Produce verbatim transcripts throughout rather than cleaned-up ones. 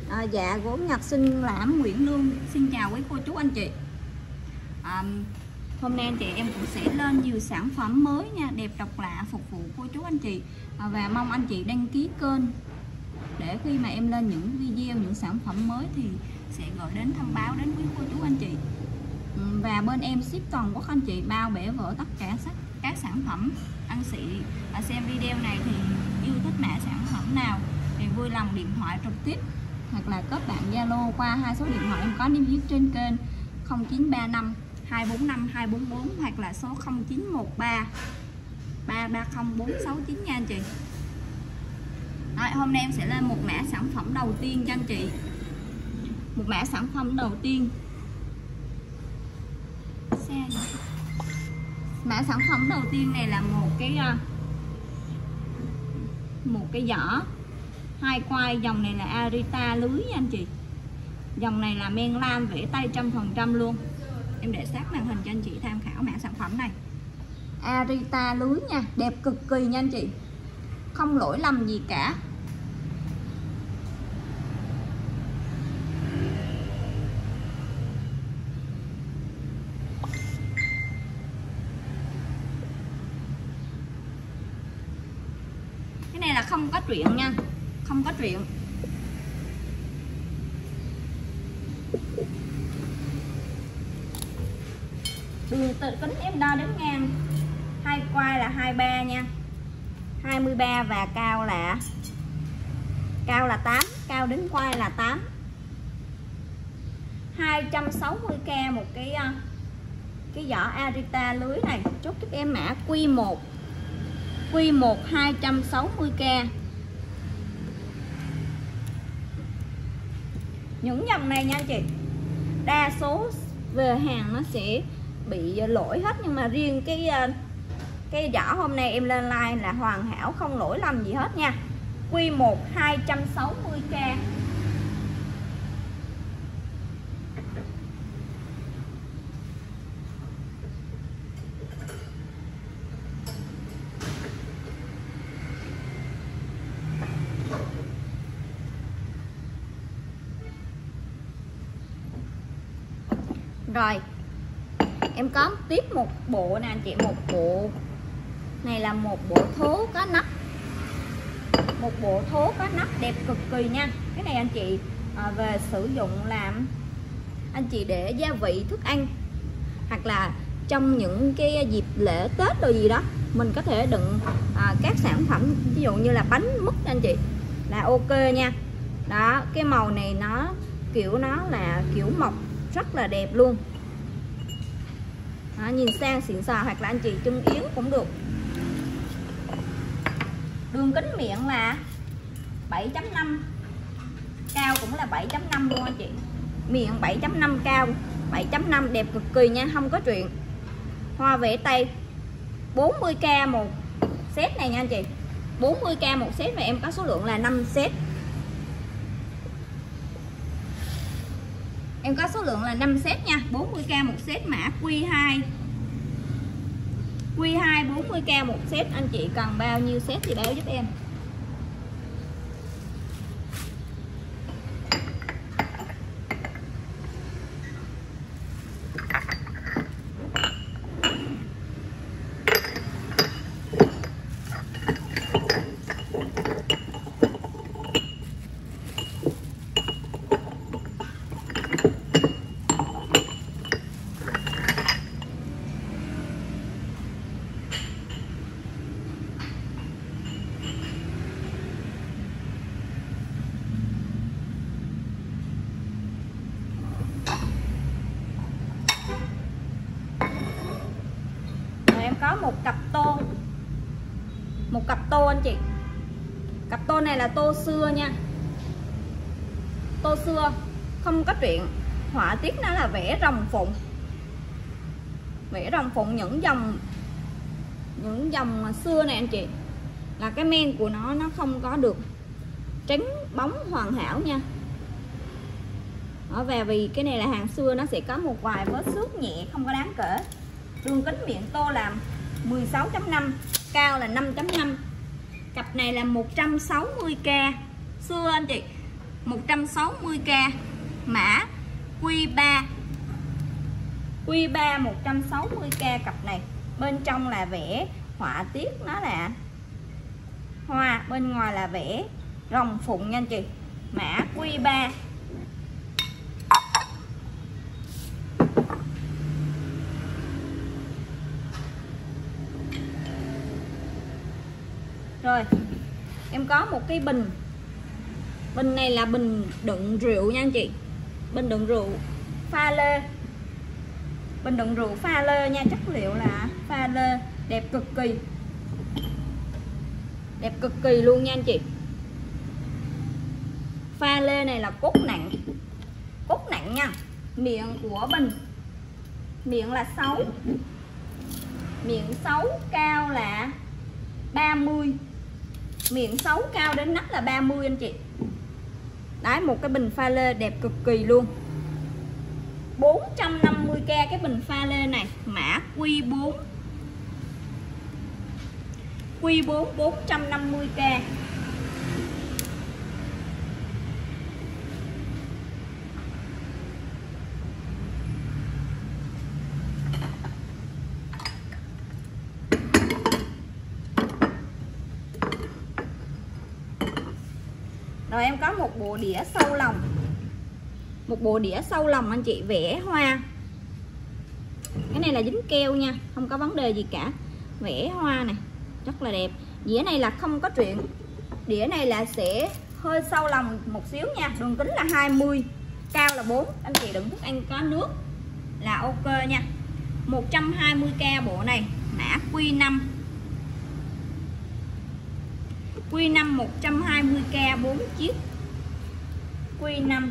À, dạ gốm Nhật Sinh Lãm Nguyễn Lương xin chào quý cô chú anh chị. à, Hôm nay anh chị em cũng sẽ lên nhiều sản phẩm mới nha, đẹp độc lạ phục vụ cô chú anh chị. à, Và mong anh chị đăng ký kênh để khi mà em lên những video, những sản phẩm mới thì sẽ gửi đến thông báo đến quý cô chú anh chị. Và bên em ship toàn quốc anh chị, bao bể vỡ tất cả các sản phẩm anh chị. à, Xem video này thì yêu thích mã sản phẩm nào thì vui lòng điện thoại trực tiếp hoặc là kết bạn Zalo qua hai số điện thoại em có niêm yết trên kênh không chín ba năm hai bốn năm hai bốn bốn hoặc là số không chín một ba ba ba không bốn sáu chín nha anh chị. Rồi, hôm nay em sẽ lên một mã sản phẩm đầu tiên cho anh chị. Một mã sản phẩm đầu tiên. Mã sản phẩm đầu tiên này là một cái một cái giỏ hai quai, dòng này là Arita lưới nha anh chị. Dòng này là men lam vẽ tay trăm phần trăm luôn. Em để sát màn hình cho anh chị tham khảo mã sản phẩm này. Arita lưới nha, đẹp cực kỳ nha anh chị, không lỗi lầm gì cả. Cái này là không có chuyện nha, không có chuyện. Đường tự tính em đo đến ngang hai quai là hai mươi ba nha, hai mươi ba và cao là cao là tám, cao đến quai là tám. Hai trăm sáu mươi k một cái cái giỏ Arita lưới này. Chốt giúp em mã Q một Q một hai trăm sáu mươi k. Những dòng này nha anh chị, đa số về hàng nó sẽ bị lỗi hết, nhưng mà riêng cái cái giỏ hôm nay em lên like là hoàn hảo, không lỗi lầm gì hết nha. Q một hai trăm sáu mươi k. Rồi em có tiếp một bộ nè anh chị, một bộ này là một bộ thố có nắp, một bộ thố có nắp đẹp cực kỳ nha. Cái này anh chị à, về sử dụng làm anh chị để gia vị thức ăn, hoặc là trong những cái dịp lễ Tết rồi gì đó mình có thể đựng à, các sản phẩm ví dụ như là bánh mứt anh chị là ok nha. Đó, cái màu này nó kiểu nó là kiểu mộc rất là đẹp luôn. Đó, nhìn sang xịn sò, hoặc là anh chị trưng yến cũng được. Đường kính miệng là bảy chấm năm, cao cũng là bảy chấm năm luôn anh chị. Miệng bảy chấm năm, cao bảy chấm năm, đẹp cực kỳ nha, không có chuyện. Hoa vẽ tay bốn mươi k một set này nha anh chị, bốn mươi k một set, và em có số lượng là năm set. Em có số lượng là năm set nha, bốn mươi k một set, mã Q hai. Q hai bốn mươi k một set, anh chị cần bao nhiêu set thì báo giúp em. Có một cặp tô, một cặp tô anh chị. Cặp tô này là tô xưa nha, tô xưa không có chuyện. Họa tiết nó là vẽ rồng phụng, vẽ rồng phụng, những dòng những dòng xưa này anh chị, là cái men của nó nó không có được trắng bóng hoàn hảo nha. Đó, và vì cái này là hàng xưa nó sẽ có một vài vết xước nhẹ, không có đáng kể. Đường kính miệng tô làm mười sáu chấm năm, cao là năm chấm năm. Cặp này là một trăm sáu mươi k. Xưa anh chị, một trăm sáu mươi k, mã Q ba. Q ba một trăm sáu mươi k cặp này. Bên trong là vẽ họa tiết nó là hoa, bên ngoài là vẽ rồng phụng nha anh chị. Mã Q ba. Rồi, em có một cái bình. Bình này là bình đựng rượu nha anh chị. Bình đựng rượu pha lê. Bình đựng rượu pha lê nha, chất liệu là pha lê, đẹp cực kỳ. Đẹp cực kỳ luôn nha anh chị. Pha lê này là cốt nặng. Cốt nặng nha. Miệng của bình, miệng là sáu. Miệng sáu, cao là ba mươi. Miệng sáu cao đến nắp là ba mươi anh chị. Đấy, một cái bình pha lê đẹp cực kỳ luôn. bốn trăm năm mươi k cái bình pha lê này, mã Q bốn. Q bốn bốn trăm năm mươi k. Rồi em có một bộ đĩa sâu lòng. Một bộ đĩa sâu lòng anh chị, vẽ hoa. Cái này là dính keo nha, không có vấn đề gì cả. Vẽ hoa này, rất là đẹp. Đĩa này là không có chuyện. Đĩa này là sẽ hơi sâu lòng một xíu nha. Đường kính là hai mươi, cao là bốn. Anh chị đựng thức ăn có nước là ok nha. một trăm hai mươi k bộ này, mã Q năm. Q năm một trăm hai mươi k, bốn chiếc. Q năm.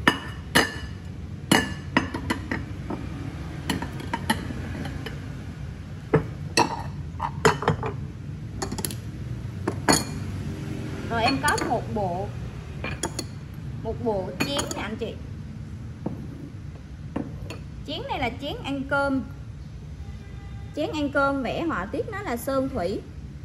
Rồi em có một bộ một bộ chén nè anh chị. Chén này là chén ăn cơm. Chén ăn cơm vẽ họa tiết nó là sơn thủy.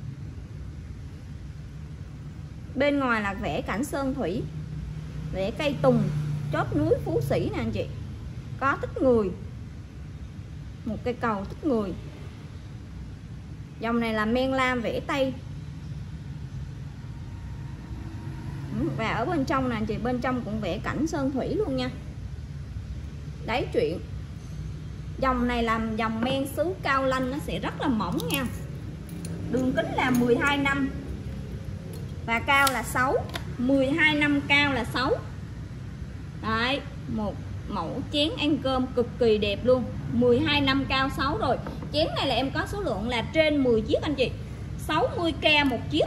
Bên ngoài là vẽ cảnh sơn thủy, vẽ cây tùng, chóp núi Phú Sĩ nè anh chị. Có tích người, một cây cầu tích người. Dòng này là men lam vẽ tây. Và ở bên trong nè anh chị, bên trong cũng vẽ cảnh sơn thủy luôn nha. Đấy chuyện. Dòng này làm dòng men sứ cao lanh, nó sẽ rất là mỏng nha. Đường kính là mười hai năm và cao là sáu. Mười hai năm, cao là sáu. Đấy, một mẫu chén ăn cơm cực kỳ đẹp luôn. Mười hai năm, cao sáu rồi. Chén này là em có số lượng là trên mười chiếc anh chị. Sáu mươi k một chiếc.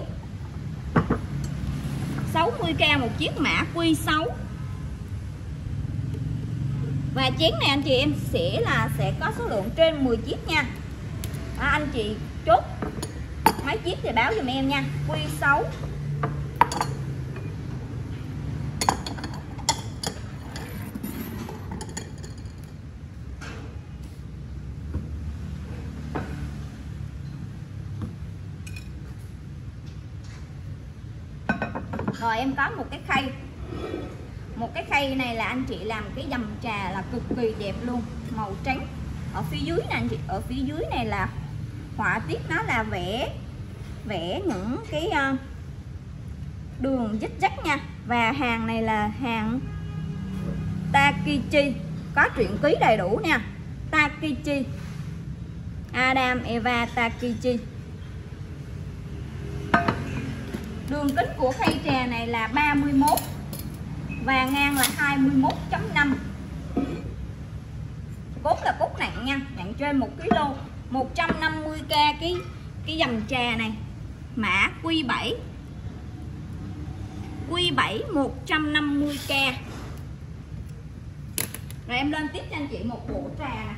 Sáu mươi k một chiếc, mã Q sáu. Và chén này anh chị em sẽ là sẽ có số lượng trên mười chiếc nha. Đó, anh chị chốt mấy chiếc thì báo giùm em nha. Q sáu. Rồi em có một cái khay. Một cái khay này là anh chị làm cái dầm trà là cực kỳ đẹp luôn, màu trắng. Ở phía dưới nè anh chị, ở phía dưới này là họa tiết nó là vẽ vẽ những cái uh, đường dích dắt nha. Và hàng này là hàng Takichi, có truyện ký đầy đủ nha. Takichi, Adam Eva Takichi. Đường kính của khay trà này là ba mươi mốt và ngang là hai mươi mốt chấm năm. Cốt là cốt nặng nha, nặng trên một ki lô. Một trăm năm mươi k cái cái dầm trà này, mã Q bảy. Q bảy một trăm năm mươi k. Rồi em lên tiếp cho anh chị một bộ trà nè.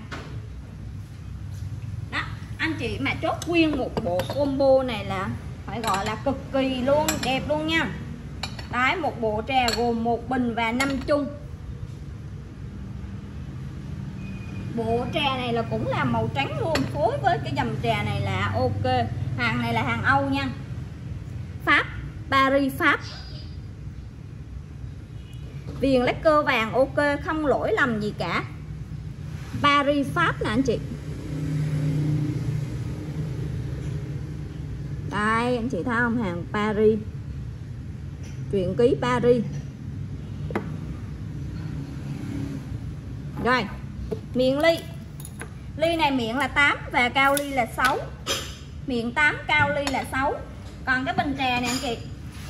Đó, anh chị mà chốt nguyên một bộ combo này là phải gọi là cực kỳ luôn, đẹp luôn nha. Đấy, một bộ trà gồm một bình và năm chung. Bộ trà này là cũng là màu trắng luôn, phối với cái dầm trà này là ok. Hàng này là hàng Âu nha, Pháp, Paris, Pháp. Viền lacquer vàng ok, không lỗi lầm gì cả. Paris Pháp nè anh chị. Đây anh chị thấy không, hàng Paris, truyện ký Paris. Rồi, miệng ly. Ly này miệng là tám và cao ly là sáu. Miệng tám, cao ly là sáu. Còn cái bình trà này anh chị,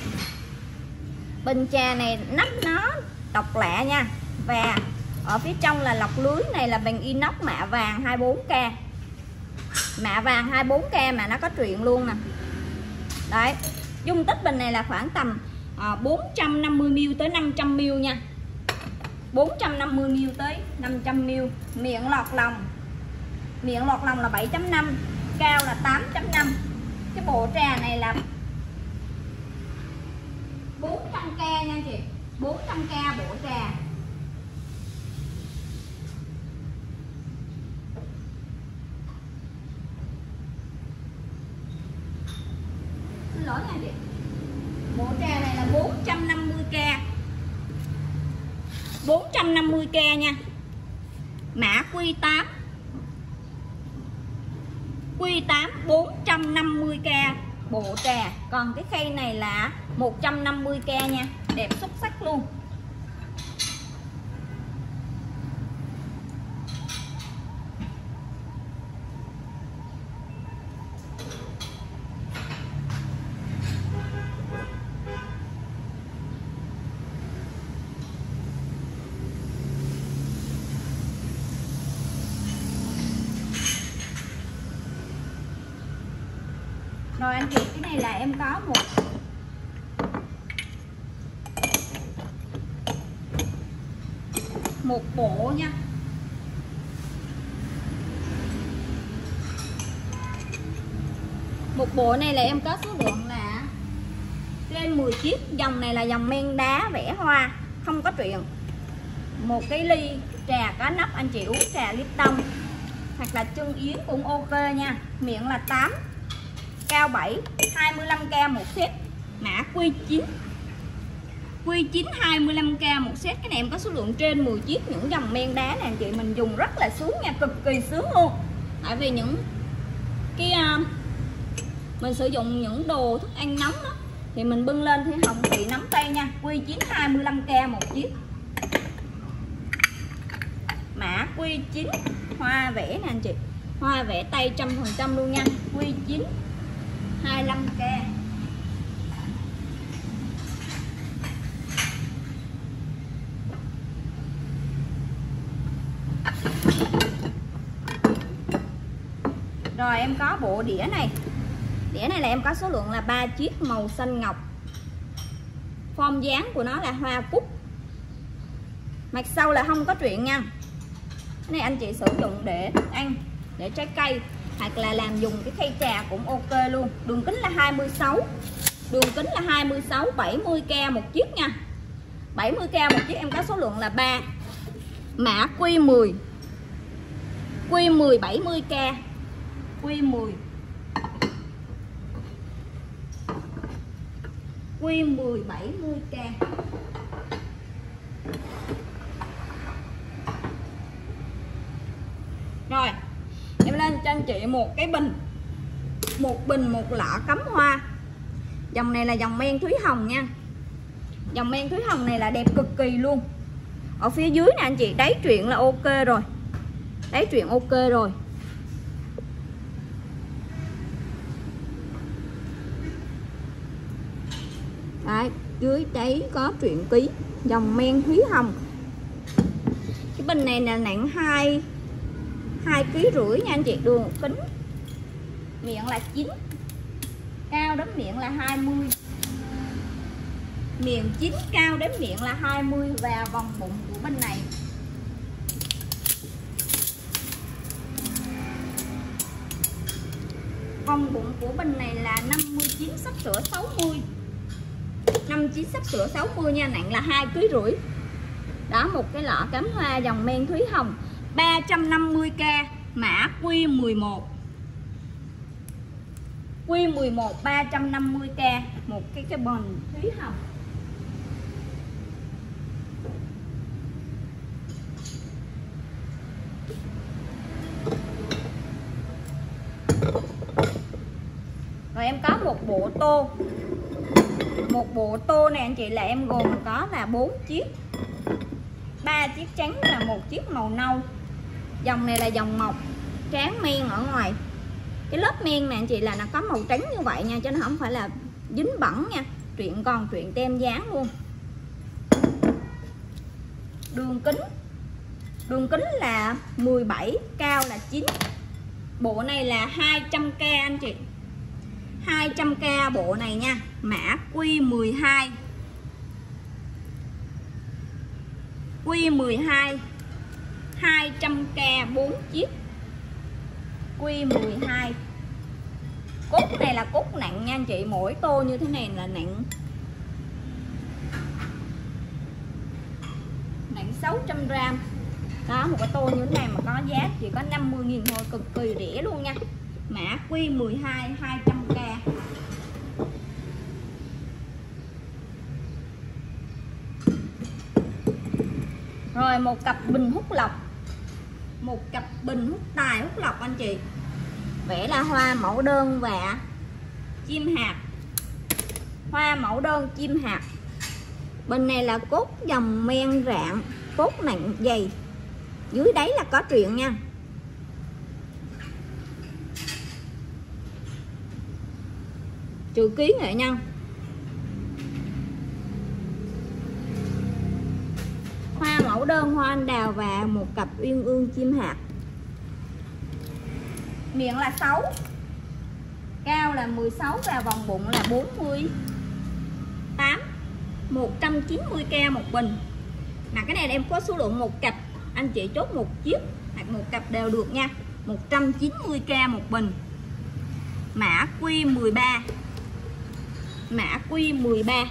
bình trà này nắp nó độc lạ nha. Và ở phía trong là lọc lưới, này là bằng inox mạ vàng hai mươi bốn K. Mạ vàng hai mươi bốn K mà nó có truyện luôn nè. Đấy, dung tích bình này là khoảng tầm à, bốn trăm năm mươi mi li lít tới năm trăm mi li lít nha. bốn trăm năm mươi mi li lít tới năm trăm mi li lít. Miệng lọt lòng. Miệng lọt lòng là bảy chấm năm, cao là tám chấm năm. Cái bộ trà này là bốn trăm K nha chị, bốn trăm K bộ trà. Xin lỗi nha chị. Bộ trà này là bốn trăm năm mươi K. bốn trăm năm mươi K nha. Mã Q tám. Q tám bốn trăm năm mươi K bộ trà. Còn cái khay này là một trăm năm mươi K nha. Đẹp xuất sắc luôn. Rồi anh chị, cái này là em có một một bộ nha. Một bộ này là em có số lượng là trên mười chiếc. Dòng này là dòng men đá vẽ hoa, không có truyện. Một cái ly trà có nắp anh chị uống trà Lipton hoặc là chân yến cũng ok nha. Miệng là tám, cao bảy, hai mươi lăm K một set. Mã Q chín. Q chín hai mươi lăm K một set. Cái này em có số lượng trên mười chiếc. Những dòng men đá này anh chị mình dùng rất là sướng nha, cực kỳ sướng luôn. Tại vì những cái uh, mình sử dụng những đồ thức ăn nóng đó, thì mình bưng lên thì không bị nóng tay nha. Q chín hai mươi lăm K một chiếc. Mã Q chín hoa vẽ nè anh chị, hoa vẽ tay trăm phần trăm luôn nha. Q chín hai mươi lăm K. Rồi em có bộ đĩa này. Đĩa này là em có số lượng là ba chiếc, màu xanh ngọc. Form dáng của nó là hoa cúc. Mặt sau là không có truyện nha. Cái này anh chị sử dụng để thức ăn, để trái cây, hoặc là làm dùng cái khay trà cũng ok luôn. Đường kính là hai mươi sáu. Đường kính là hai mươi sáu, bảy mươi K một chiếc nha. bảy mươi K một chiếc, em có số lượng là ba. Mã Q mười. Q mười bảy mươi K. Q mười. Q mười bảy mươi K. Rồi, em lên cho anh chị một cái bình. Một bình một lọ cắm hoa. Dòng này là dòng men Thúy Hồng nha. Dòng men Thúy Hồng này là đẹp cực kỳ luôn. Ở phía dưới nè anh chị, đáy truyện là ok rồi. Đáy truyện ok rồi. Đấy, dưới đáy có truyện ký. Dòng men Thúy Hồng. Cái bình này là nặng hai hai ký rưỡi nha anh chị. Đường kính miệng là chín, cao đến miệng là hai mươi. Miệng chín, cao đến miệng là hai mươi. Và vòng bụng của bên này vòng bụng của bên này là năm mươi chín, sắp sửa sáu mươi. năm mươi chín sắp sửa sáu mươi nha, nặng là hai ký rưỡi. Đó, một cái lọ cắm hoa dòng men Thúy Hồng, ba trăm năm mươi K. Mã Q mười một. Q mười một ba trăm năm mươi K. Một cái cái bình Thúy Hồng. Rồi em có một bộ tô. Một bộ tô này anh chị là em gồm có là bốn chiếc, ba chiếc trắng và một chiếc màu nâu. Dòng này là dòng mộc, tráng men ở ngoài. Cái lớp men này anh chị là nó có màu trắng như vậy nha, chứ nó không phải là dính bẩn nha. Truyện còn truyện tem dán luôn. Đường kính Đường kính là mười bảy, cao là chín. Bộ này là hai trăm k anh chị, hai trăm k bộ này nha. Mã Q mười hai, Q mười hai, hai trăm k bốn chiếc, Q mười hai. Cốt này là cốt nặng nha anh chị, mỗi tô như thế này là nặng nặng sáu trăm gram. Đó, một cái tô như thế này mà có giá chỉ có năm mươi nghìn thôi, cực kỳ rẻ luôn nha. Mã Q mười hai, hai trăm k. Rồi một cặp bình hút lọc, một cặp bình hút tài hút lọc anh chị. Vẽ là hoa mẫu đơn và chim hạt, hoa mẫu đơn chim hạt. Bên này là cốt dòng men rạng, cốt nặng dày, dưới đáy là có truyện nha. Trừ ký nghệ nhân. Hoa mẫu đơn hoa anh đào và một cặp uyên ương chim hạt. Miệng là sáu, cao là mười sáu và vòng bụng là bốn mươi tám, một trăm chín mươi k một bình. Mà cái này em có số lượng một cặp, anh chị chốt một chiếc hoặc một cặp đều được nha. Một trăm chín mươi k một bình. Mã Q mười ba, mã Q mười ba.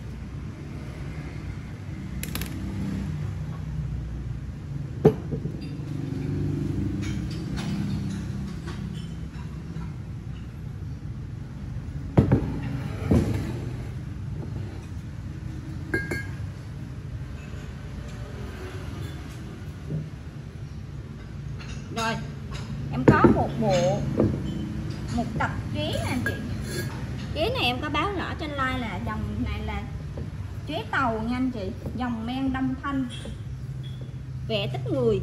Rồi em có một bộ, một cặp chế nè anh chị. Chế này em có báo rõ trên like là dòng này là chế tàu nha anh chị, dòng men đâm thanh, vẽ tích người.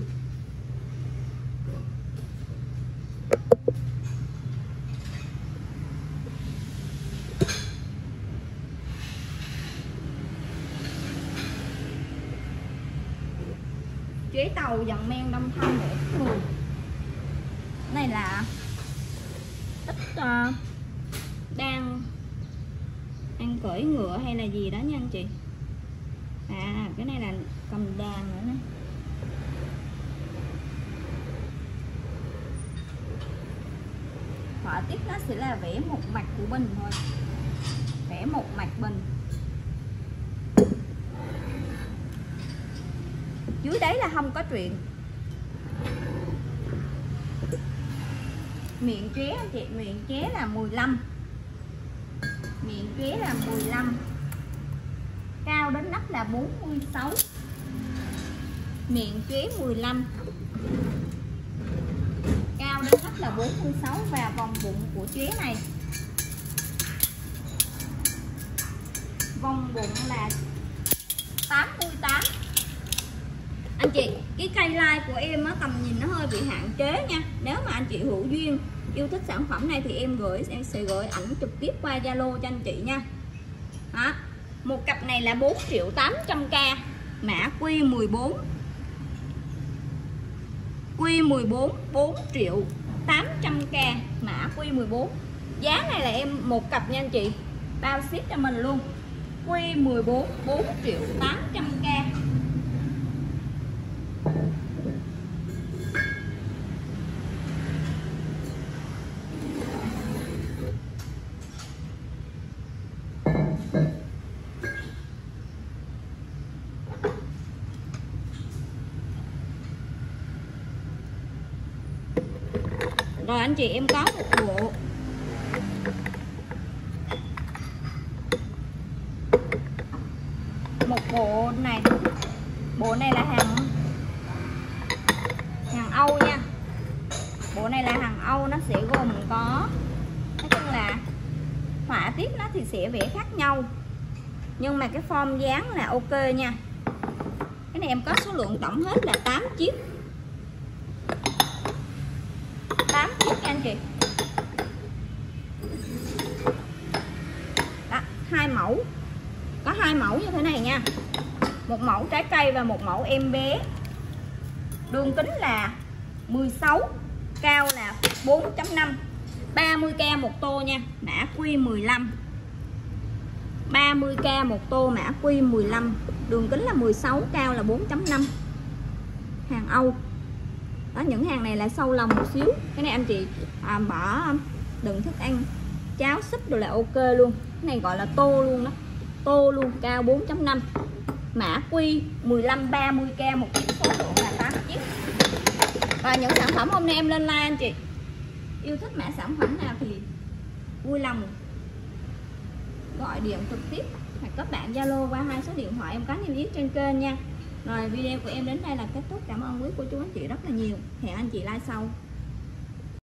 Chế tàu dòng men đâm thanh vẽ tích người. Này là tích uh, đang đang cưỡi ngựa hay là gì đó nha anh chị. À cái này là cầm đàn nữa nè. Họa tiết nó sẽ là vẽ một mặt của bình thôi, vẽ một mặt bình. Dưới đấy là không có truyện. Miệng chế anh chị, miệng chế là mười lăm, miệng chế là mười lăm, cao đến nắp là bốn mươi sáu. Miệng chế mười lăm, cao đến nắp là bốn mươi sáu và vòng bụng của chế này, vòng bụng là tám mươi tám. Anh chị, cái cây like của em á, tầm nhìn nó hơi bị hạn chế nha. Nếu mà anh chị hữu duyên yêu thích sản phẩm này thì em gửi em sẽ gửi ảnh trực tiếp qua Zalo cho anh chị nha. Đó. Một cặp này là bốn triệu tám trăm k, mã Q mười bốn, Q mười bốn, bốn triệu tám trăm k, mã Q mười bốn. Giá này là em một cặp nha anh chị, bao ship cho mình luôn. Q mười bốn, bốn triệu tám trăm k. Rồi anh chị, em có một bộ một bộ này, bộ này là hàng hàng Âu nha. Bộ này là hàng Âu, nó sẽ gồm có nói chung là tiếp nó thì sẽ vẽ khác nhau, nhưng mà cái form dáng là ok nha. Cái này em có số lượng tổng hết là tám chiếc, tám chiếc nha anh chị. Đó, hai mẫu, có hai mẫu như thế này nha, một mẫu trái cây và một mẫu em bé. Đường kính là mười sáu, cao là bốn chấm năm, ba mươi k một tô nha, mã Q mười lăm, ba mươi k một tô, mã Q mười lăm, đường kính là mười sáu, cao là bốn chấm năm, hàng Âu. Đó, những hàng này là sâu lòng một xíu. Cái này anh chị à, bỏ đựng thức ăn, cháo súp rồi là ok luôn. Cái này gọi là tô luôn đó, tô luôn, cao bốn chấm năm, mã Q mười lăm, ba mươi k một chiếc, số lượng là tám chiếc. Và những sản phẩm hôm nay em lên like anh chị yêu thích mã sản phẩm nào thì vui lòng gọi điện trực tiếp hoặc các bạn Zalo qua hai số điện thoại em có niêm yết trên kênh nha. Rồi video của em đến đây là kết thúc. Cảm ơn quý cô chú anh chị rất là nhiều. Hẹn anh chị like sau.